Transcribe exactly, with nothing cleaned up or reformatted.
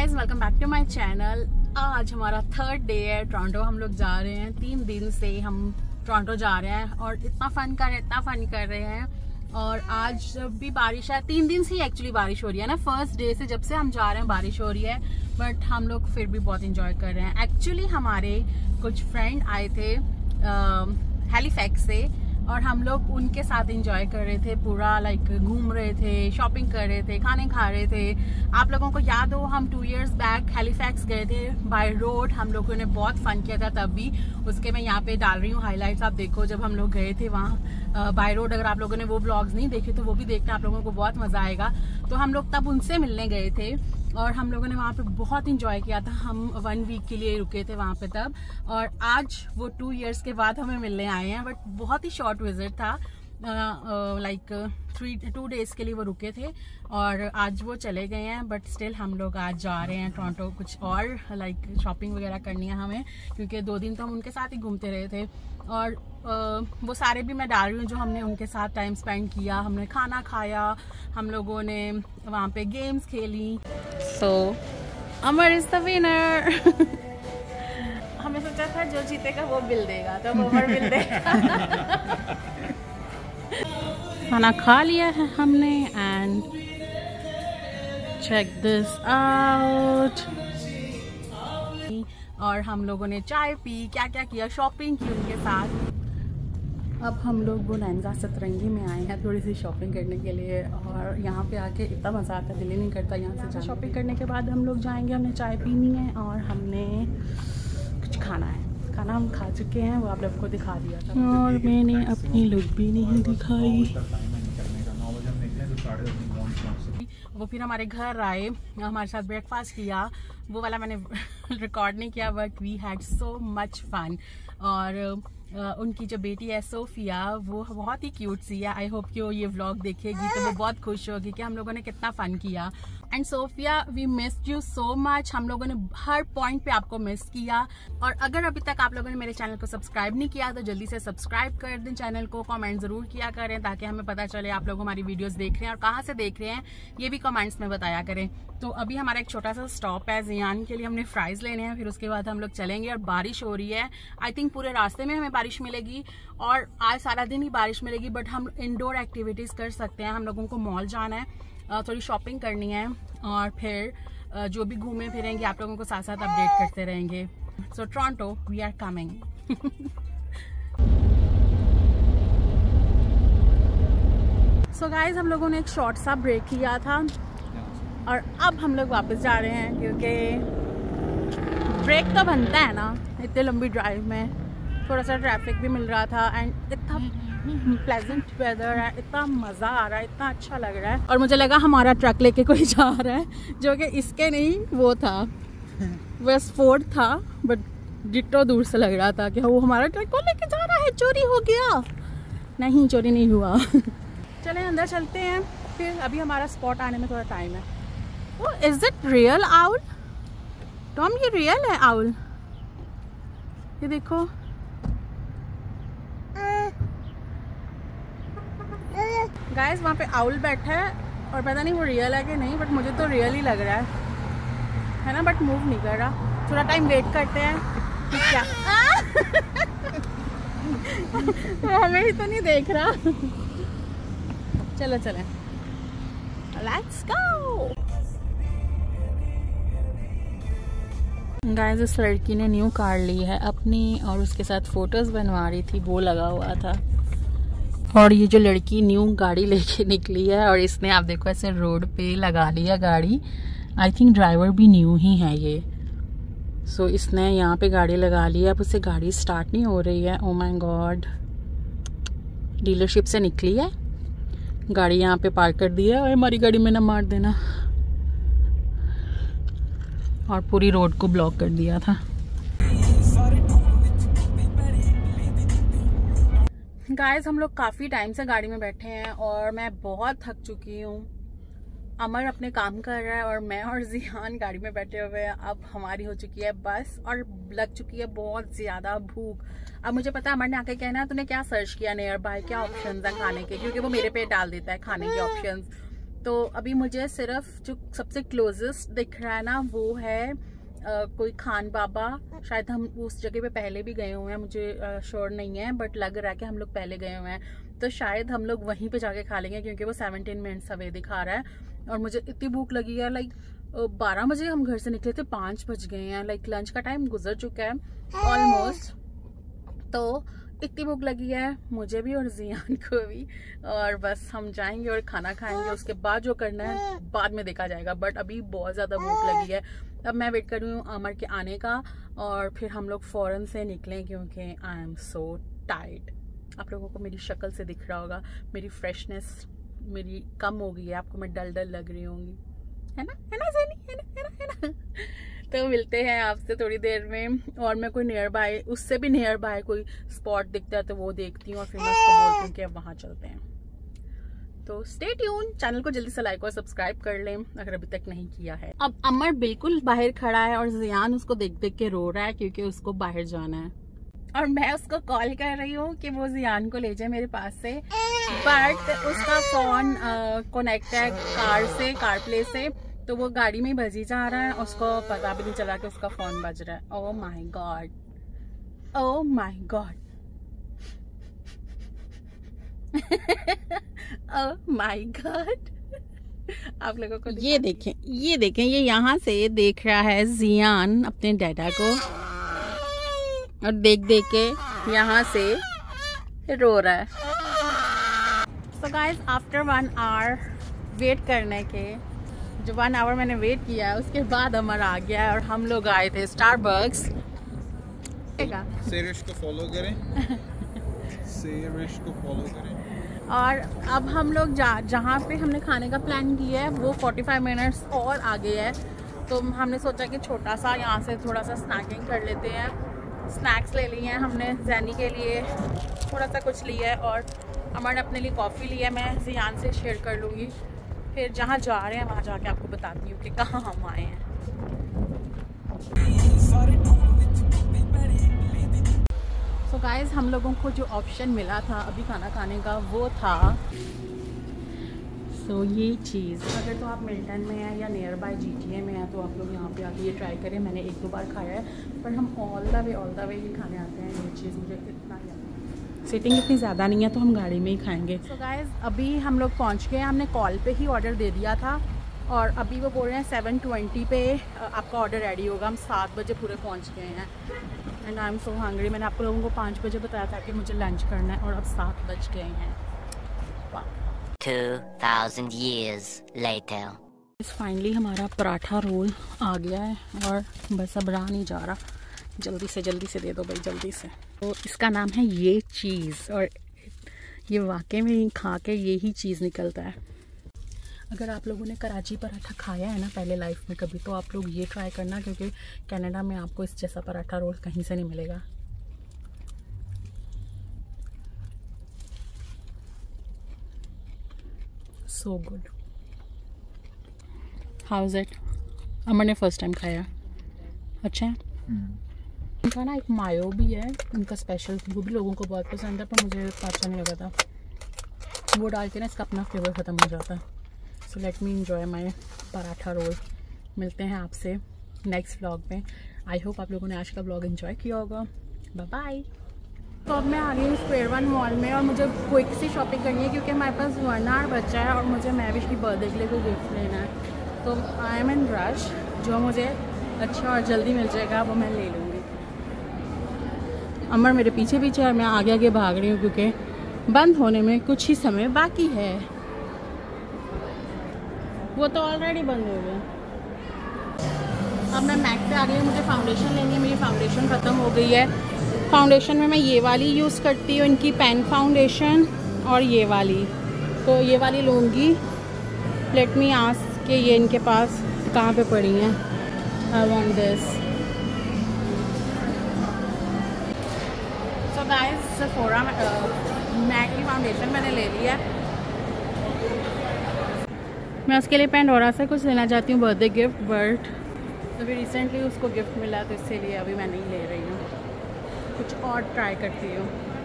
Guys, welcome back to my channel. आज हमारा third day है टोरंटो। हम लोग जा रहे हैं, तीन दिन से हम टोरंटो जा रहे हैं और इतना फन कर रहे हैं इतना फन कर रहे हैं। और आज भी बारिश है, तीन दिन से ही एक्चुअली बारिश हो रही है ना। फर्स्ट डे से जब से हम जा रहे हैं बारिश हो रही है, बट हम लोग फिर भी बहुत इंजॉय कर रहे हैं। एक्चुअली हमारे कुछ फ्रेंड आए थे हैलिफैक्स से और हम लोग उनके साथ एंजॉय कर रहे थे, पूरा लाइक घूम रहे थे, शॉपिंग कर रहे थे, खाने खा रहे थे। आप लोगों को याद हो, हम टू इयर्स बैक हैलिफैक्स गए थे बाय रोड। हम लोगों ने बहुत फन किया था तब भी। उसके मैं यहाँ पे डाल रही हूँ हाइलाइट्स, आप देखो जब हम लोग गए थे वहाँ बाय रोड। अगर आप लोगों ने वो व्लॉग्स नहीं देखे तो वो भी देखना, आप लोगों को बहुत मजा आएगा। तो हम लोग तब उनसे मिलने गए थे और हम लोगों ने वहाँ पे बहुत इंजॉय किया था। हम वन वीक के लिए रुके थे वहाँ पे तब, और आज वो टू इयर्स के बाद हमें मिलने आए हैं। बट बहुत ही शॉर्ट विजिट था, लाइक थ्री टू डेज के लिए वो रुके थे और आज वो चले गए हैं। बट स्टिल हम लोग आज जा रहे हैं टोरंटो, कुछ और लाइक शॉपिंग वगैरह करनी है हमें, क्योंकि दो दिन तो हम उनके साथ ही घूमते रहे थे। और uh, वो सारे भी मैं डाल रही हूँ जो हमने उनके साथ टाइम स्पेंड किया। हमने खाना खाया, हम लोगों ने वहाँ पे गेम्स खेली। So Amar is the winner. हमें सोचा था जो जीतेगा वो बिल देगा, तो अमर बिल देगा। खाना खा लिया है हमने एंड चेक दिस आउट। और हम लोगों ने चाय पी, क्या क्या किया, शॉपिंग की उनके साथ। अब हम लोग बोनांजा सतरंगी में आए हैं थोड़ी सी शॉपिंग करने के लिए, और यहाँ पे आके इतना मज़ा आता है, दिल ही नहीं करता यहाँ से। शॉपिंग करने के बाद हम लोग जाएंगे, हमने चाय पीनी है और हमने कुछ खाना है। खाना हम खा चुके हैं, वो आप लोगों को दिखा दिया था। और मैंने अपनी लुक भी नहीं दिखाई। वो फिर हमारे घर आए, हमारे साथ ब्रेकफास्ट किया। वो वाला मैंने रिकॉर्ड नहीं किया, but we had so much fun. और Uh, उनकी जो बेटी है सोफिया, वो बहुत ही क्यूट सी है। आई होप कि वो ये व्लॉग देखेगी तो वो बहुत खुश होगी कि हम लोगों ने कितना फन किया। And Sophia, we missed you so much. हम लोगों ने हर पॉइंट पे आपको मिस किया। और अगर अभी तक आप लोगों ने मेरे चैनल को सब्सक्राइब नहीं किया तो जल्दी से सब्सक्राइब कर दें चैनल को। कमेंट जरूर किया करें ताकि हमें पता चले आप लोग हमारी वीडियोस देख रहे हैं और कहाँ से देख रहे हैं, ये भी कमेंट्स में बताया करें। तो अभी हमारा एक छोटा सा स्टॉप है, जियान के लिए हमने फ्राइज लेने हैं, फिर उसके बाद हम लोग चलेंगे। और बारिश हो रही है, आई थिंक पूरे रास्ते में हमें बारिश मिलेगी और आज सारा दिन ही बारिश मिलेगी। बट हम इंडोर एक्टिविटीज कर सकते हैं। हम लोगों को मॉल जाना है, थोड़ी शॉपिंग करनी है और फिर जो भी घूमे फिरेंगे आप लोगों को साथ साथ अपडेट करते रहेंगे। So Toronto, we are coming. So guys, हम लोगों ने एक शॉर्ट सा ब्रेक किया था और अब हम लोग वापस जा रहे हैं, क्योंकि ब्रेक तो बनता है ना इतने लंबी ड्राइव में। थोड़ा सा ट्रैफिक भी मिल रहा था एंड इतना प्लेजेंट वेदर है, इतना मज़ा आ रहा है, इतना अच्छा लग रहा है। और मुझे लगा हमारा ट्रक लेके कोई जा रहा है, जो कि इसके नहीं वो था, वेस्ट फोर्ड था, बट डिट्टो दूर से लग रहा था कि वो हमारा ट्रक को लेके जा रहा है। चोरी हो गया? नहीं, चोरी नहीं हुआ। चलें अंदर चलते हैं, फिर अभी हमारा स्पॉट आने में थोड़ा टाइम है। Oh, is it real owl? Tom, ये रियल है आउल? ये देखो, गाइस वहाँ पे आउल बैठा है और पता नहीं वो रियल है कि नहीं, बट मुझे तो रियल ही लग रहा है, है ना। बट मूव नहीं कर रहा। थोड़ा टाइम वेट करते हैं कि क्या वो हमें ही तो नहीं देख रहा। चलो चलें, लेट्स गो। गाइस, इस लड़की ने न्यू कार ली है अपनी और उसके साथ फोटोज बनवा रही थी, वो लगा हुआ था। और ये जो लड़की न्यू गाड़ी लेके निकली है और इसने आप देखो ऐसे रोड पे लगा लिया गाड़ी। आई थिंक ड्राइवर भी न्यू ही है ये। सो so, इसने यहाँ पे गाड़ी लगा ली है। अब उससे गाड़ी स्टार्ट नहीं हो रही है। ओ माय गॉड, डीलरशिप से निकली है, गाड़ी यहाँ पे पार्क कर दी है। और हमारी गाड़ी में ना मार देना। और पूरी रोड को ब्लॉक कर दिया था। गाइस, हम लोग काफ़ी टाइम से गाड़ी में बैठे हैं और मैं बहुत थक चुकी हूँ। अमर अपने काम कर रहा है और मैं और जियान गाड़ी में बैठे हुए हैं। अब हमारी हो चुकी है बस और लग चुकी है बहुत ज़्यादा भूख। अब मुझे पता है अमर ने आके कहना है तूने क्या सर्च किया नियर बाय, क्या ऑप्शंस है खाने के, क्योंकि वो मेरे पे डाल देता है खाने के ऑप्शंस। तो अभी मुझे सिर्फ जो सबसे क्लोजेस्ट दिख रहा है ना वो है uh, कोई खान बाबा। शायद हम उस जगह पे पहले भी गए हुए हैं, मुझे श्योर uh, नहीं है, बट लग रहा है कि हम लोग पहले गए हुए हैं। तो शायद हम लोग वहीं पे जाके खा लेंगे क्योंकि वो सेवनटीन मिनट्स अवे दिखा रहा है। और मुझे इतनी भूख लगी है, लाइक बारह बजे हम घर से निकले थे, पाँच बज गए हैं, लाइक लंच का टाइम गुजर चुका है ऑलमोस्ट। तो इतनी भूख लगी है मुझे भी और जियान को भी, और बस हम जाएंगे और खाना खाएंगे। उसके बाद जो करना है बाद में देखा जाएगा, बट अभी बहुत ज़्यादा भूख लगी है। अब मैं वेट कर रही हूँ अमर के आने का और फिर हम लोग फ़ौरन से निकलें क्योंकि आई एम सो टायर्ड। आप लोगों को मेरी शक्ल से दिख रहा होगा, मेरी फ्रेशनेस मेरी कम हो गई है, आपको मैं डल डल लग रही होंगी, है ना, है ना ज़ेनी, है ना, है ना, है ना। तो मिलते हैं आपसे थोड़ी देर में, और मैं कोई नियर बाय, उससे भी नियर बाय कोई स्पॉट दिखता है तो वो देखती हूँ और फिर मैं उसको बोलती हूँ कि अब वहाँ चलते हैं। तो स्टे ट्यून, चैनल को जल्दी से लाइक और सब्सक्राइब कर लें अगर अभी तक नहीं किया है। अब अमर बिल्कुल बाहर खड़ा है और जियान उसको देख देख के रो रहा है क्योंकि उसको बाहर जाना है, और मैं उसको कॉल कर रही हूँ कि वो जियान को ले जाए मेरे पास से, बट उसका फोन कनेक्ट है कार से, कार प्ले से, तो वो गाड़ी में ही बजी जा रहा है, उसको पता भी नहीं चला कि उसका फोन बज रहा है। Oh my God, oh my God, oh my God. आप लोगों को ये देखें, ये देखें, ये यहाँ से देख रहा है जियान अपने डैडा को, और देख देख के यहाँ से रो रहा है। So guys, after one hour wait करने के, जो वन आवर मैंने वेट किया है उसके बाद अमर आ गया है और हम लोग आए थे स्टारबक्स। सेरिश को फॉलो करें, सेरिश को फॉलो करें। और अब हम लोग जा, जहाँ पे हमने खाने का प्लान किया है वो पैंतालीस मिनट्स और आगे है, तो हमने सोचा कि छोटा सा यहाँ से थोड़ा सा स्नैकिंग कर लेते हैं। स्नैक्स ले लिए हैं हमने, जैनी के लिए थोड़ा सा कुछ लिया है और अमर ने अपने लिए कॉफ़ी लिया है, मैं जियान से शेयर कर लूँगी। फिर जहाँ जा रहे हैं वहाँ जाके आपको बताती हूँ कि कहाँ हम आए हैं। सो so गाइस, हम लोगों को जो ऑप्शन मिला था अभी खाना खाने का वो था सो so, ये चीज़। अगर तो आप मिल्टन में हैं या नियर बाय जीटीए में हैं तो आप लोग यहाँ पे आके ये ट्राई करें। मैंने एक दो बार खाया है, पर हम all the way all the way ही खाने आते हैं। ये चीज़ मुझे इतना, सीटिंग इतनी ज़्यादा नहीं है तो हम गाड़ी में ही खाएंगे। सो so गाइस, अभी हम लोग पहुँच गए, हमने कॉल पे ही ऑर्डर दे दिया था और अभी वो बोल रहे हैं सेवन ट्वेंटी पे आपका ऑर्डर रेडी होगा। हम सात बजे पूरे पहुँच गए हैं and I am so hungry. मैंने आप लोगों को पाँच बजे बताया था कि मुझे लंच करना है और अब सात बज गए हैं। two thousand years later. Finally हमारा पराठा रोल आ गया है और बस अब रहा नहीं जा रहा, जल्दी से जल्दी से दे दो भाई, जल्दी से। तो इसका नाम है ये चीज़, और ये वाकई में खा के यही चीज़ निकलता है। अगर आप लोगों ने कराची पराठा खाया है ना पहले लाइफ में कभी, तो आप लोग ये ट्राई करना, क्योंकि कनाडा में आपको इस जैसा पराठा रोल कहीं से नहीं मिलेगा। So good. How is it? Amar ने फर्स्ट टाइम खाया, अच्छा है। उनका ना एक मायो भी है उनका स्पेशल, वो भी लोगों को बहुत पसंद है, पर मुझे अच्छा नहीं लगा था। वो डाल के ना इसका अपना फ्लेवर ख़त्म हो जाता है। So let me enjoy my paratha roll. मिलते हैं आपसे नेक्स्ट व्लॉग में। आई होप आप लोगों ने आज का व्लॉग एंजॉय किया होगा। Bye bye. तो अब मैं आ गई हूँ स्क्वायर वन मॉल में और मुझे क्विक सी शॉपिंग करनी है क्योंकि हमारे पास वन आवर बचा है और मुझे मैविश की बर्थडे के लिए कोई गिफ्ट लेना है। तो आई एम इन रश, जो मुझे अच्छा और जल्दी मिल जाएगा वो मैं ले लूँगी। अमर मेरे पीछे पीछे और मैं आगे आगे भाग रही हूँ क्योंकि बंद होने में कुछ ही समय बाकी है। वो तो ऑलरेडी बंद हो गया। अब मैं मैक पे आ गई हूँ, मुझे फाउंडेशन लेनी है, मेरी फाउंडेशन ख़त्म हो गई है। फाउंडेशन में मैं ये वाली यूज़ करती हूँ, इनकी पेन फाउंडेशन, और ये वाली, तो ये वाली लूँगी। लेट मी आस्क के ये इनके पास कहाँ पे पड़ी हैं। I want this. So guys, Sephora MAC की फाउंडेशन मैंने ले ली है। मैं उसके लिए पेंडोरा से कुछ लेना चाहती हूँ बर्थडे गिफ्ट, बट अभी रिसेंटली उसको गिफ्ट मिला तो इसलिए अभी मैं नहीं ले रही हूँ, कुछ और ट्राई करती हूँ।